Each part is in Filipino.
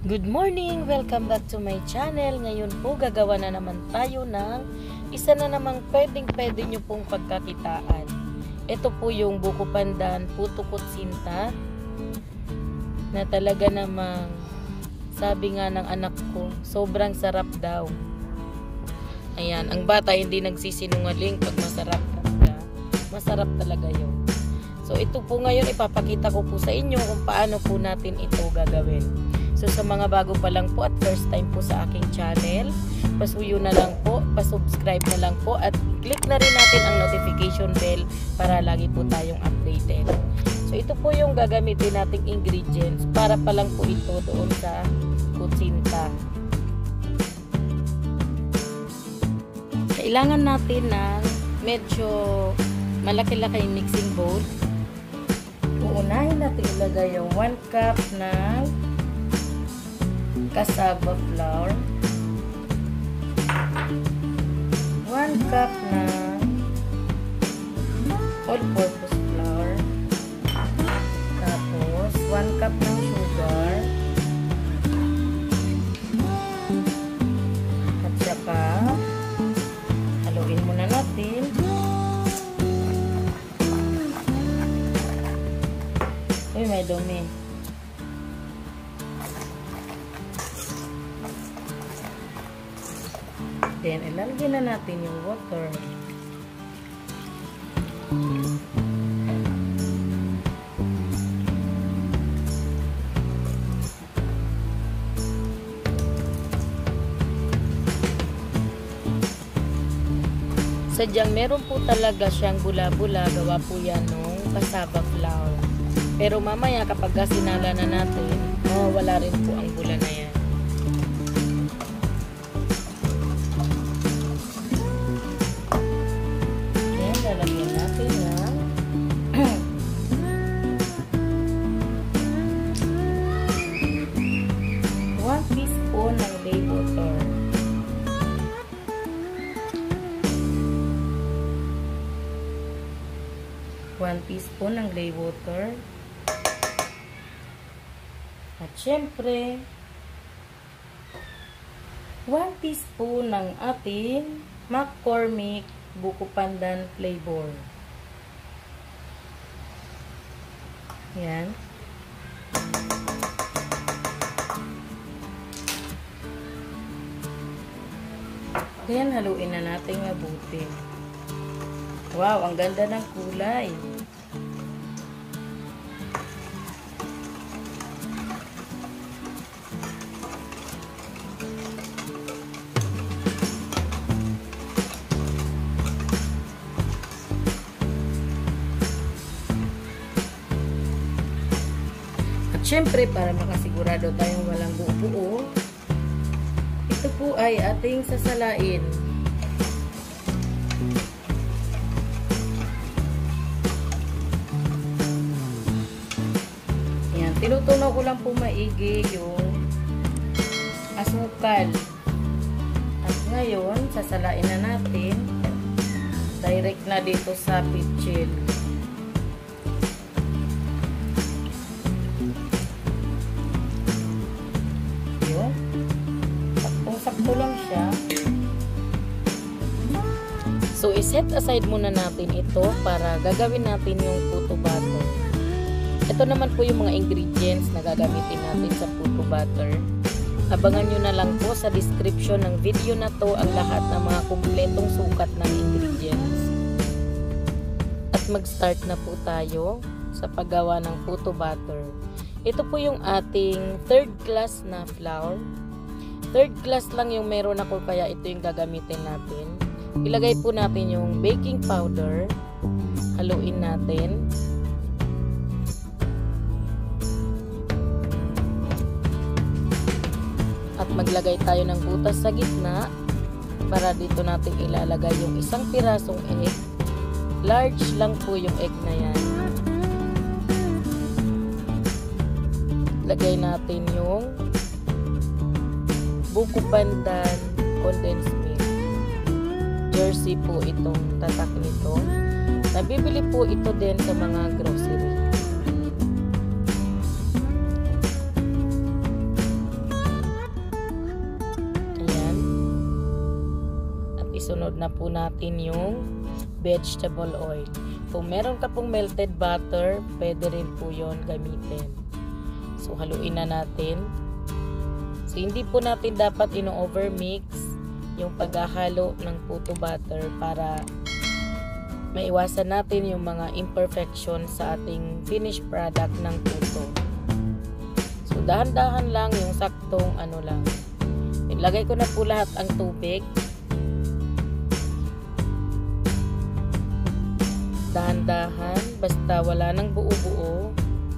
Good morning! Welcome back to my channel. Ngayon po gagawa na naman tayo ng isa na namang pwede nyo pong pagkakitaan. Ito po yung buko pandan, puto kutsinta na talaga namang sabi nga ng anak ko, sobrang sarap daw. Ayan, ang bata hindi nagsisinungaling pag masarap talaga. Masarap talaga yun. So ito po ngayon ipapakita ko po sa inyo kung paano po natin ito gagawin. So sa mga bago pa lang po at first time po sa aking channel, pasuyo na lang po, pasubscribe na lang po at click na rin natin ang notification bell para lagi po tayong updated. So ito po yung gagamitin nating ingredients para pa lang po ito doon sa kutsinta. Kailangan natin ng medyo malaki-laki mixing bowl. Uunahin natin ilagay yung 1 cup ng cassava flour, 1 cup na all-purpose flour, tapos 1 cup ng sugar, at saka haluin muna natin. Uy, may dumi. Then, ilalagay na natin yung water. Sadyang meron po talaga siyang bula-bula. Gawa po yan nung cassava flour. Pero mamaya kapag sinala na natin, mawawala rin po ang bula na yan. Lalagyan natin ng 1 teaspoon ng lay water. At syempre 1 teaspoon ng ating McCormick buko pandan flavor. Yan. Then, haluin na natin mabuti. Wow, ang ganda ng kulay. Siyempre, para makasigurado tayong walang buo-buo, ito po ay ating sasalain. Yan, tinutunaw ko lang po maigi yung asukal. At ngayon, sasalain na natin direct na dito sa pitchil. Sakto lang siya. So, iset aside muna natin ito para gagawin natin yung puto butter. Ito naman po yung mga ingredients na gagamitin natin sa puto butter. Abangan nyo na lang po sa description ng video na to ang lahat ng mga kumpletong sukat ng ingredients. At mag-start na po tayo sa paggawa ng puto butter. Ito po yung ating 3rd class na flour. 3rd class lang yung meron ako kaya ito yung gagamitin natin. Ilagay po natin yung baking powder. Haluin natin. At maglagay tayo ng butas sa gitna para dito natin ilalagay yung isang pirasong egg. Large lang po yung egg na yan. Lagay natin yung buko pandan condensed milk. Jersey po itong tatak nito. Nabibili po ito din sa mga grocery. isunod na po natin yung vegetable oil. Kung meron ka pong melted butter, pwede rin po yon gamitin. So haluin na natin. So hindi po natin dapat ino-overmix yung paghahalo ng puto butter para maiwasan natin yung mga imperfection sa ating finished product ng puto. So dahan-dahan lang yung saktong ano lang. Ilagay ko na po lahat ang tubig. Dahan-dahan, basta wala nang buo-buo.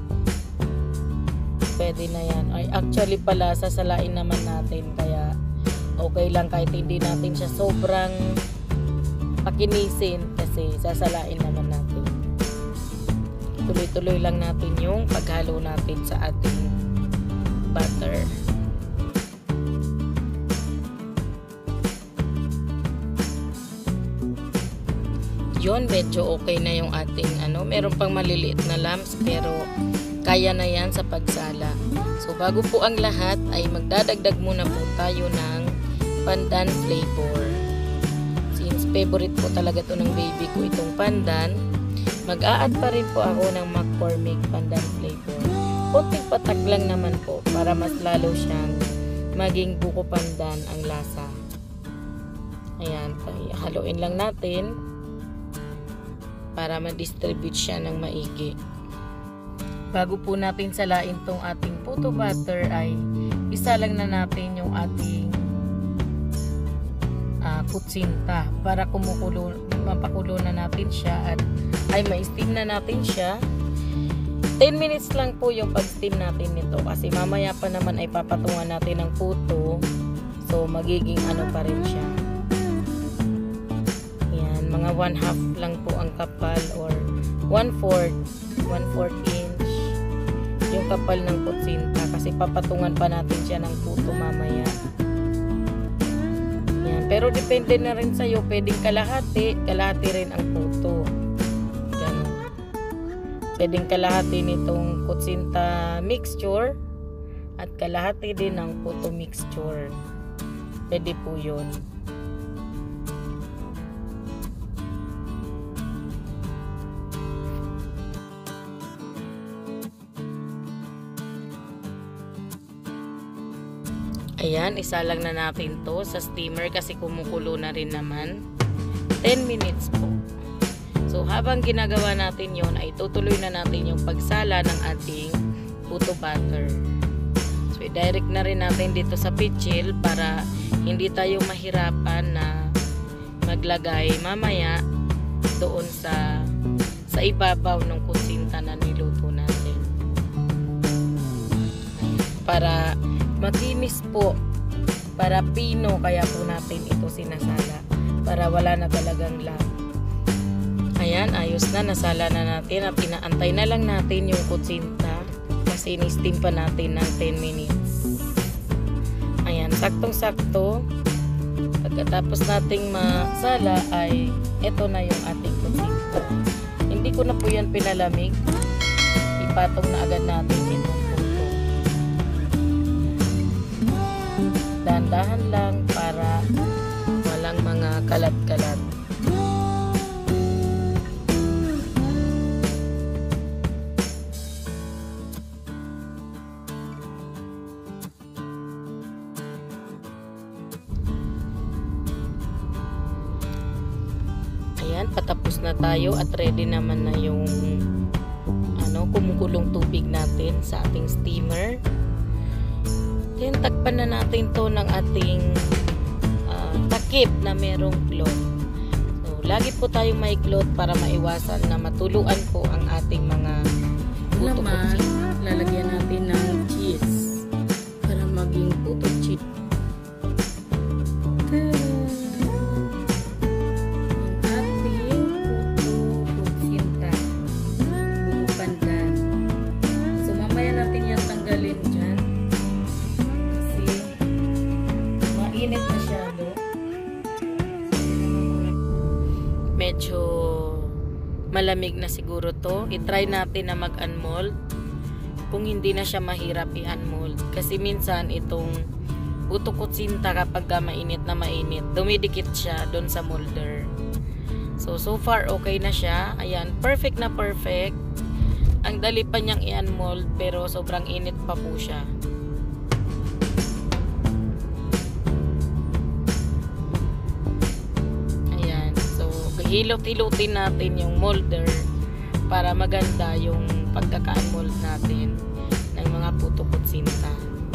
Pwede na yan. Ay, actually pala, sasalain naman natin. Kaya okay lang kahit hindi natin siya sobrang pakinisin kasi sasalain naman natin. Tuloy-tuloy lang natin yung paghalo natin sa ating butter. Yun, medyo okay na yung ating ano. Meron pang maliliit na lumps pero kaya na yan sa pagsala. So bago po ang lahat ay magdadagdag muna po tayo ng pandan flavor. Favorite po talaga to ng baby ko itong pandan. Mag-a-add pa rin po ako ng McCormick pandan flavor. Konting patak lang naman po para mas lalo siyang maging buko pandan ang lasa. Ayan, haluin lang natin para ma-distribute siya ng maigi. Bago po natin salain tong ating puto butter ay isa lang na natin yung ating kutsinta para mapakulo na natin siya at ay ma-steam na natin siya. 10 minutes lang po yung pag-steam natin nito kasi mamaya pa naman ay papatungan natin ng puto, so magiging ano pa rin siya. Yan, mga 1/2 lang po ang kapal or 1/4 inch yung kapal ng kutsinta kasi papatungan pa natin siya ng puto mamaya. Pero depende na rin sa'yo, pwedeng kalahati rin ang puto. Ganun. Pwedeng kalahati nitong kutsinta mixture at kalahati din ng puto mixture. Pwede po yun. Ayan, isa lang na natin to sa steamer kasi kumukulo na rin naman. 10 minutes po. So, habang ginagawa natin yon ay tutuloy na natin yung pagsala ng ating puto butter. So, i-direct na rin natin dito sa pitchil para hindi tayo mahirapan na maglagay mamaya doon sa ibabaw ng kutsinta na niluto natin. Para makinis po, para pino, kaya po natin ito sinasala para wala na talagang lag. Ayan, ayos na, nasala na natin at inaantay na lang natin yung kutsinta kasi ni-steam pa natin ng 10 minutes. Ayan, saktong-sakto. Pagkatapos nating masala ay ito na yung ating kutsinta. Hindi ko na po yan pinalamig, ipatong na agad natin ito. Dahan-dahan lang para walang mga kalat-kalat. Ayan, patapos na tayo at ready naman na yung kumukulong tubig natin sa ating steamer. Then, takpan na natin to ng ating takip na merong cloth. So, lagi po tayong may cloth para maiwasan na matuluan po ang ating mga puto. Lalagyan natin ng cheese para maging puto chip. Medyo malamig na siguro to. I-try natin na mag-unmold kung hindi na siya mahirap i-unmold kasi minsan itong puto kutsinta kapag mainit na mainit, dumidikit siya doon sa molder. So far okay na siya. Ayan, perfect na perfect. Ang dali pa niyang i-unmold pero sobrang init pa po siya. Ayan, so hilot-hilutin natin yung molder para maganda yung pagkaka-unmold natin ng mga puto kutsinta.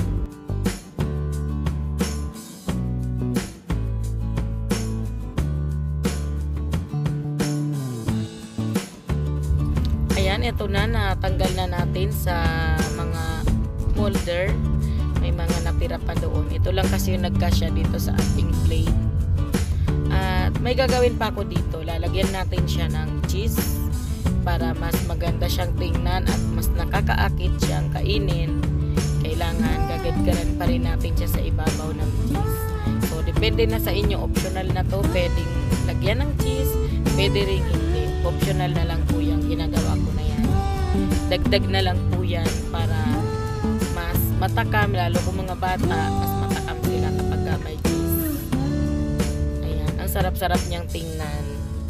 Ayan, ito na, natanggal na natin sa mga molder. May mga napira pa doon. Ito lang kasi yung nagkasya dito sa ating plate. At may gagawin pa ako dito. Lalagyan natin siya ng cheese para mas maganda siyang tingnan at mas nakakaakit siyang kainin. Kailangan gagadgaran pa rin natin siya sa ibabaw ng cheese. So, depende na sa inyo. Optional na to. Pwedeng lagyan ng cheese. Pwede rin hindi. Optional na lang po yung ginagawa ko na yan. Dagdag na lang po yan para mas matakam, lalo kung mga bata, mas matakam sila kapag may cheese. Ayan, ang sarap-sarap niyang tingnan.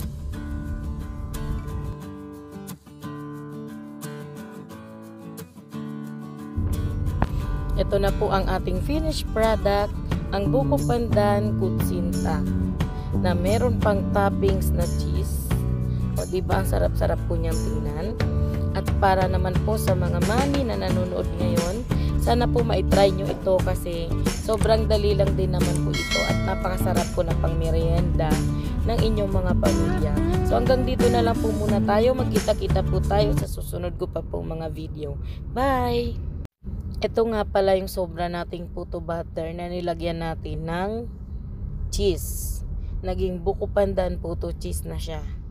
Ito na po ang ating finished product, ang buko pandan kutsinta, na meron pang toppings na cheese. O diba, ang sarap-sarap po niyang tingnan. At para naman po sa mga mami na nanonood ngayon, sana po maitry nyo ito kasi sobrang dali lang din naman po ito at napakasarap po na pang merienda ng inyong mga pamilya. So hanggang dito na lang po muna tayo. Magkita-kita po tayo sa susunod ko pa po mga video. Bye! Ito nga pala yung sobra nating puto butter na nilagyan natin ng cheese. Naging buko pandan puto cheese na siya.